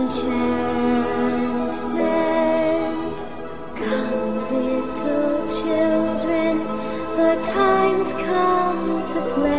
enchantment. Come, little children, the time's come to play.